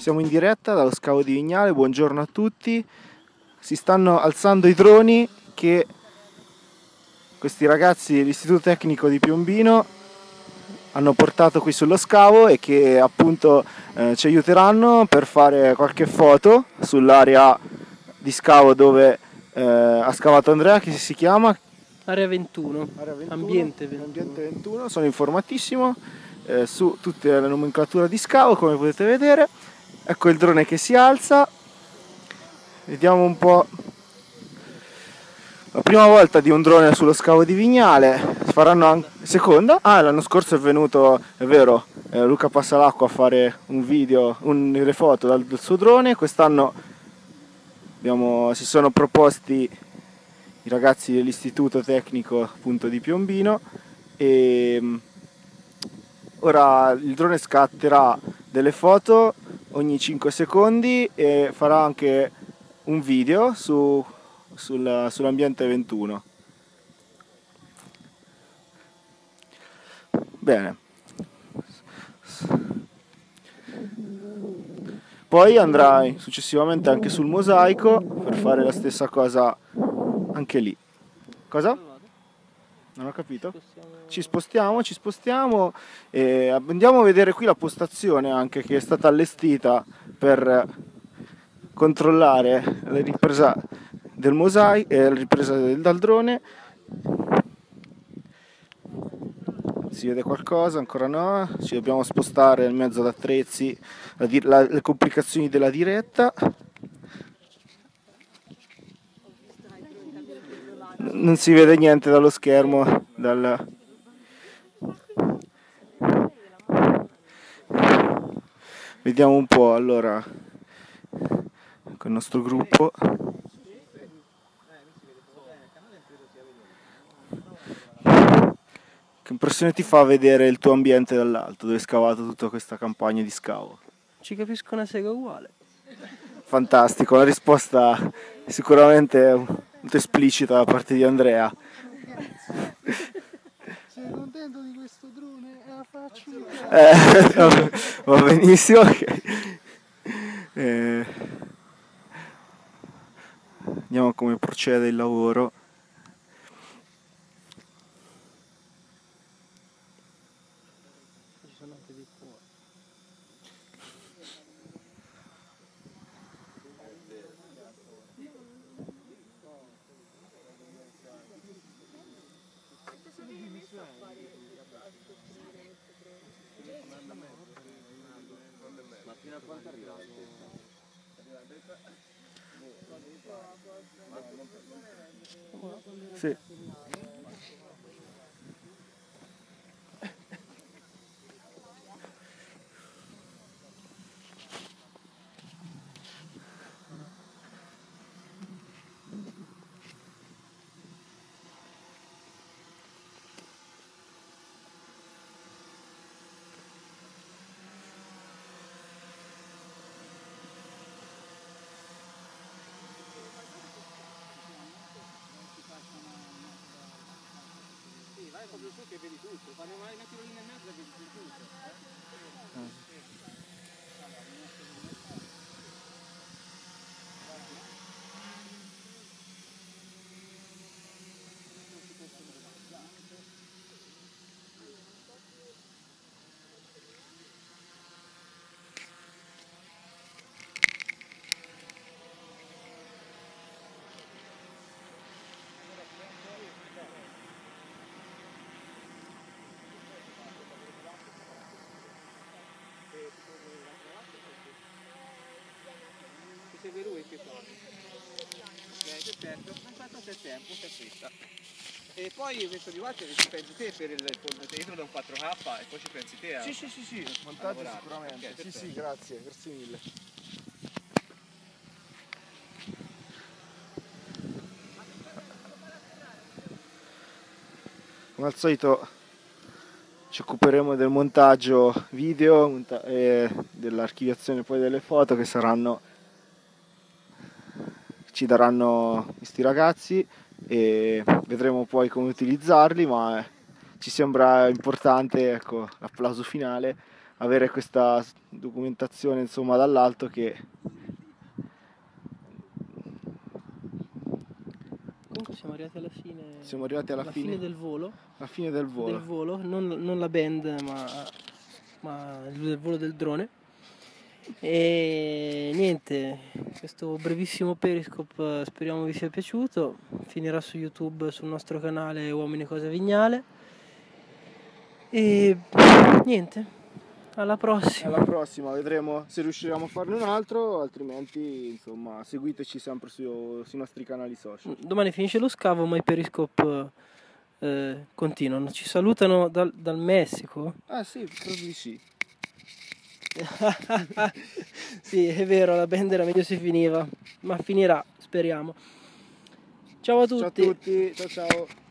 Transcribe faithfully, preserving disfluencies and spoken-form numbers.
Siamo in diretta dallo scavo di Vignale, buongiorno a tutti. Si stanno alzando i droni che questi ragazzi dell'Istituto Tecnico di Piombino hanno portato qui sullo scavo e che appunto eh, ci aiuteranno per fare qualche foto sull'area di scavo dove eh, ha scavato Andrea, che si chiama Area ventuno, Area ventuno, ambiente ventuno. Ambiente ventuno. Sono informatissimo eh, su tutta la nomenclatura di scavo, come potete vedere. Ecco il drone che si alza, vediamo un po'. La prima volta di un drone sullo scavo di Vignale, faranno anche seconda. Ah, l'anno scorso è venuto, è vero, eh, Luca Passalacqua a fare un video, un, le foto dal, del suo drone. Quest'anno abbiamo, si sono proposti i ragazzi dell'Istituto Tecnico appunto di Piombino e ora il drone scatterà delle foto ogni cinque secondi e farà anche un video su, sul, sull'ambiente ventuno. Bene. Poi andrà successivamente anche sul mosaico per fare la stessa cosa anche lì. Cosa? Non ho capito. Ci spostiamo, ci spostiamo e andiamo a vedere qui la postazione anche che è stata allestita per controllare la ripresa del mosaico e la ripresa del, dal drone. Si vede qualcosa? Ancora no. Ci dobbiamo spostare in mezzo ad attrezzi, la, la, le complicazioni della diretta. Non si vede niente dallo schermo, dal... Vediamo un po', allora, con il nostro gruppo. Che impressione ti fa vedere il tuo ambiente dall'alto, dove hai scavato tutta questa campagna di scavo? Ci capisco una sega uguale. Fantastico, la risposta è sicuramente molto esplicita da parte di Andrea. Sei contento di questo drone? È la faccia di Eh, va benissimo. Okay. Eh, vediamo come procede il lavoro. Ci sono anche dei cuori. Ma fino a quanto arriva? Sì. Vai proprio su che vedi tutto, quando vai una tirolina in mezzo vedi tutto. Eh? Segue lui che fa. Ok, perfetto. Aspetta se tempo, se questa. E poi questo di qua ci pensi te per il dentro da un quattro K e poi ci pensi te a... Sì, sì, sì, sì, montaggio sicuramente. Okay, sì, sì, grazie, grazie mille. Come al solito ci occuperemo del montaggio video monta e dell'archiviazione poi delle foto che saranno, ci daranno questi ragazzi e vedremo poi come utilizzarli, ma ci sembra importante, ecco, l'applauso finale avere questa documentazione insomma dall'alto che Comunque siamo arrivati alla fine. siamo arrivati alla, alla fine, fine del volo. alla fine del volo. Del volo, non, non la band, ma, ma il volo del drone. E niente, questo brevissimo periscope speriamo vi sia piaciuto. Finirà su YouTube sul nostro canale Uomini Cosa Vignale. E niente, alla prossima. Alla prossima, vedremo se riusciremo a farne un altro, altrimenti insomma seguiteci sempre su- sui nostri canali social. Domani finisce lo scavo, ma i periscope eh, continuano. Ci salutano dal, dal Messico. Ah sì, credo di sì. Sì, è vero, la band era meglio se finiva, ma finirà, speriamo. Ciao a tutti. Ciao a tutti, ciao ciao.